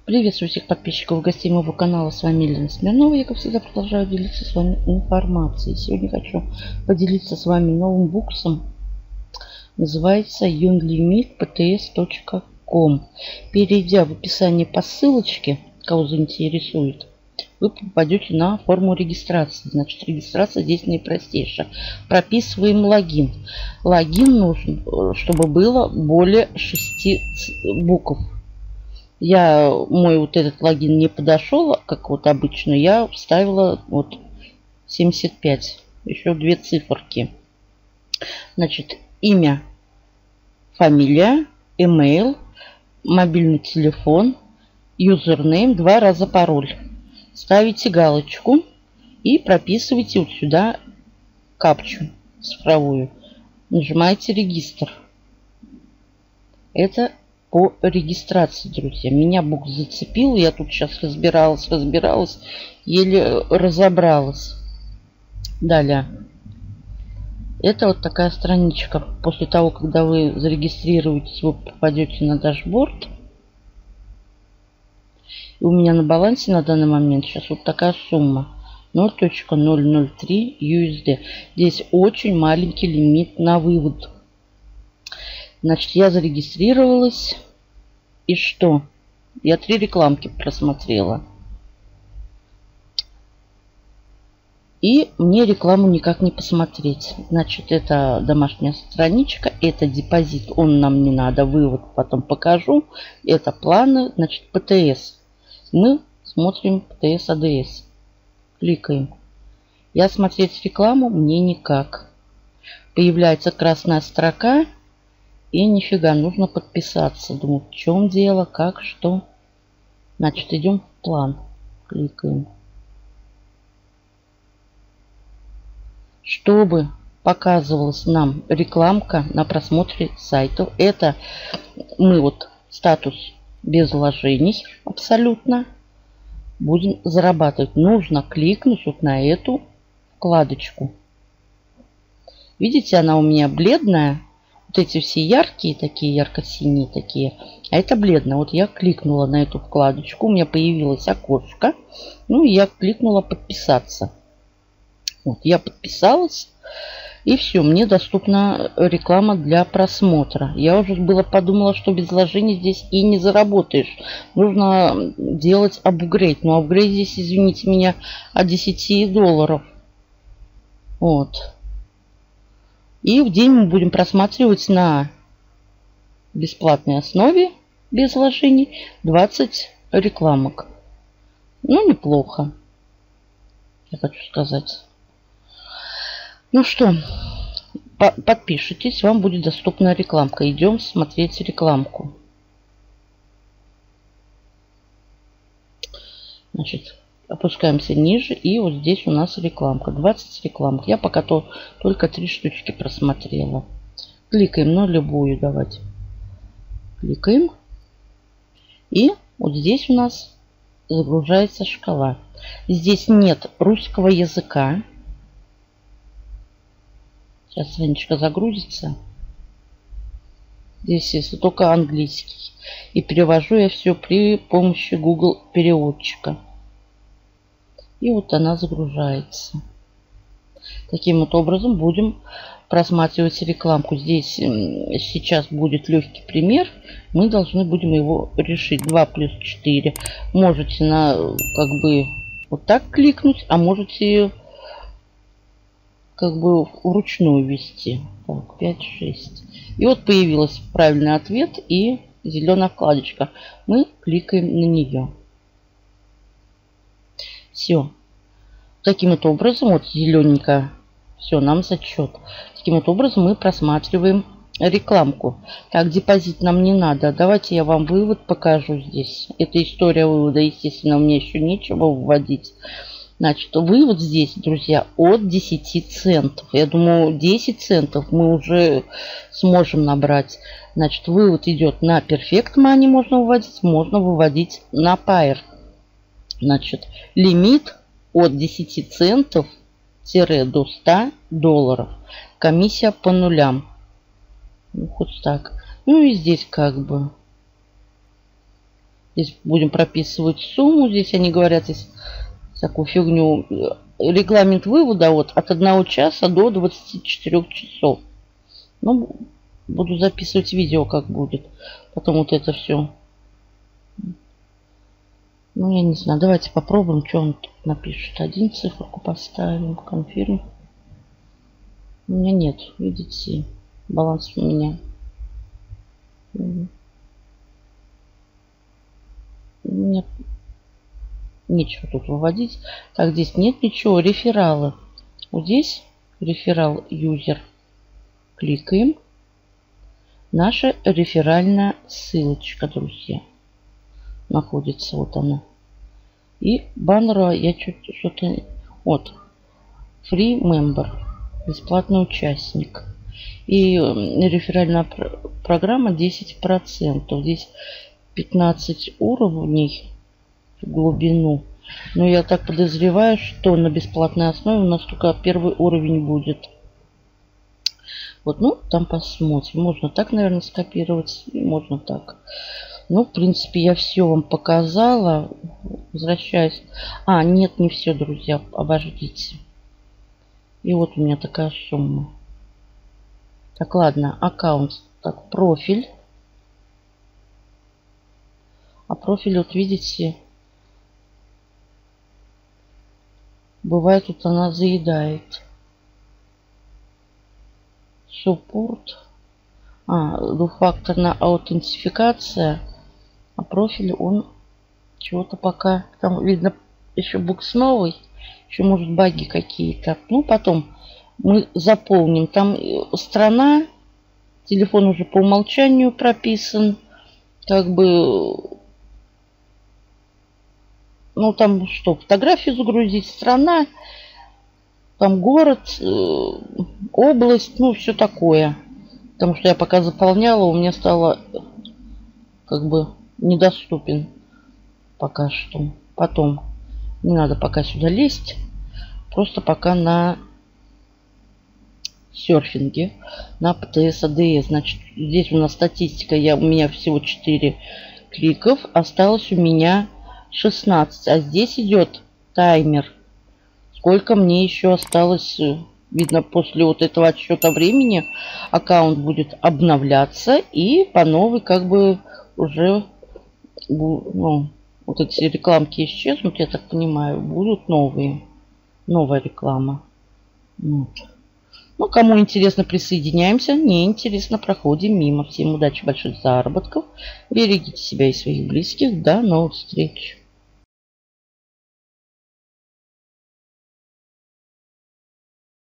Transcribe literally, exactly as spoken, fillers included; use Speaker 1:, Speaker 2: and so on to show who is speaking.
Speaker 1: Приветствую всех подписчиков и гостей моего канала. С вами Елена Смирнова. Я, как всегда, продолжаю делиться с вами информацией. Сегодня хочу поделиться с вами новым буксом. Называется юнлимит пэ тэ эс точка ком. Перейдя в описание по ссылочке, кого заинтересует, вы попадете на форму регистрации. Значит, регистрация здесь наипростейшая. Прописываем логин. Логин нужен, чтобы было более шести букв. Я, мой вот этот логин не подошел, как вот обычно. Я вставила вот семьдесят пять. Еще две циферки. Значит, имя, фамилия, email, мобильный телефон, юзернейм, два раза пароль. Ставите галочку и прописывайте вот сюда капчу цифровую. Нажимаете регистр. Это по регистрации, друзья. Меня букв зацепил. Я тут сейчас разбиралась, разбиралась. Еле разобралась. Далее. Это вот такая страничка. После того, когда вы зарегистрируетесь, вы попадете на дашборд. И у меня на балансе на данный момент сейчас вот такая сумма. ноль целых ноль ноль три ю эс ди. Здесь очень маленький лимит на вывод. Значит, я зарегистрировалась. И что? Я три рекламки просмотрела. И мне рекламу никак не посмотреть. Значит, это домашняя страничка. Это депозит. Он нам не надо. Вывод потом покажу. Это планы. Значит, пэ тэ эс. Мы смотрим пэ тэ эс а дэ эс. Кликаем. Я смотреть рекламу мне никак. Появляется красная строка. И нифига, нужно подписаться. Думаю, в чем дело, как, что. Значит, идем в план. Кликаем. Чтобы показывалась нам рекламка на просмотре сайтов. Это мы вот статус без вложений абсолютно. Будем зарабатывать. Нужно кликнуть вот на эту вкладочку. Видите, она у меня бледная. Вот эти все яркие, такие ярко-синие такие. А это бледно. Вот я кликнула на эту вкладочку. У меня появилось окошко. Ну и я кликнула подписаться. Вот я подписалась. И все. Мне доступна реклама для просмотра. Я уже было подумала, что без вложений здесь и не заработаешь. Нужно делать апгрейд. Но апгрейд здесь, извините меня, от десяти долларов. Вот. И в день мы будем просматривать на бесплатной основе, без вложений, двадцать рекламок. Ну, неплохо, я хочу сказать. Ну что, по подпишитесь, вам будет доступна рекламка. Идем смотреть рекламку. Значит, опускаемся ниже, и вот здесь у нас рекламка. двадцать рекламок. Я пока то только три штучки просмотрела. Кликаем на любую, давайте. Кликаем. И вот здесь у нас загружается шкала. Здесь нет русского языка. Сейчас страничка загрузится. Здесь есть только английский. И перевожу я все при помощи Google переводчика. И вот она загружается. Таким вот образом будем просматривать рекламку. Здесь сейчас будет легкий пример. Мы должны будем его решить. два плюс четыре. Можете на как бы вот так кликнуть, а можете как бы вручную ввести. Так, пять, шесть. И вот появился правильный ответ и зеленая вкладочка. Мы кликаем на нее. Все. Таким вот образом, вот зелененько, все, нам зачет. Таким вот образом мы просматриваем рекламку. Так, депозит нам не надо. Давайте я вам вывод покажу здесь. Это история вывода. Естественно, у меня еще нечего вводить. Значит, вывод здесь, друзья, от десяти центов. Я думаю, десять центов мы уже сможем набрать. Значит, вывод идет на Perfect Money, можно выводить, можно выводить на Pair. Значит, лимит от десяти центов до ста долларов. Комиссия по нулям. Ну, хоть так. Ну и здесь как бы. Здесь будем прописывать сумму. Здесь они говорят здесь такую фигню. Регламент вывода вот от одного часа до двадцати четырёх часов. Ну, буду записывать видео, как будет. Потом вот это все. Ну, я не знаю. Давайте попробуем, что он тут напишет. Один циферку поставим. Конфирм. У меня нет. Видите, баланс у меня. Нет. Нечего тут выводить. Так, здесь нет ничего. Рефералы. Вот здесь реферал юзер. Кликаем. Наша реферальная ссылочка, друзья. Находится вот она. И баннер я чуть что-то... Вот. Free member. Бесплатный участник. И реферальная пр программа десять процентов. Здесь пятнадцать уровней в глубину. Но я так подозреваю, что на бесплатной основе у нас только первый уровень будет. Вот, ну, там посмотрим. Можно так, наверное, скопировать. И можно так. Ну, в принципе, я все вам показала. Возвращаюсь. А, нет, не все, друзья. Обождите. И вот у меня такая сумма. Так, ладно. Аккаунт. Так, профиль. А профиль, вот видите, бывает, тут она заедает. Суппорт. А, двухфакторная аутентификация. А профиль, он чего-то пока... Там, видно, еще букс новый. Еще, может, баги какие-то. Ну, потом мы заполним. Там страна. Телефон уже по умолчанию прописан. Как бы... Ну, там что, фотографию загрузить, страна, там город, э, область, ну, все такое. Потому что я пока заполняла, у меня стало как бы недоступен пока что. Потом, не надо пока сюда лезть, просто пока на серфинге, на пэ тэ эс а дэ эс. Значит, здесь у нас статистика, я, у меня всего четыре кликов, осталось у меня шестнадцать. А здесь идет таймер. Сколько мне еще осталось. Видно, после вот этого отсчета времени аккаунт будет обновляться. И по новой как бы уже, ну, вот эти рекламки исчезнут, я так понимаю. Будут новые. Новая реклама. Вот. Ну, кому интересно, присоединяемся. Не интересно, проходим мимо. Всем удачи, больших заработков. Берегите себя и своих близких. До новых встреч.